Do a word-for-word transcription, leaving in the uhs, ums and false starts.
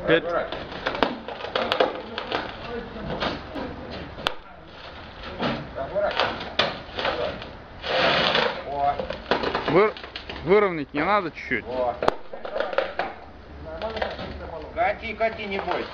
Опять? Вы... Выровнять не надо чуть-чуть? Кати, кати, не бойся.